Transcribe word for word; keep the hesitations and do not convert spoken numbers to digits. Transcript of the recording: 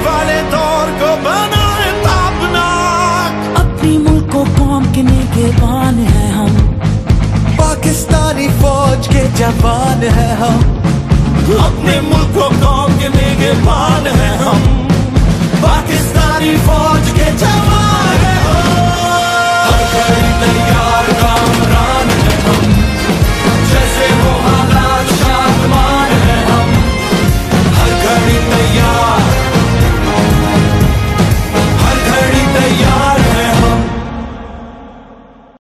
वाले दौर को बनाए तापनाक। अपनी मुल्क को कौम के निगहबान है हम, पाकिस्तानी फौज के जवान है हम। अपने मुल्क को कौम के निगहबान है हम।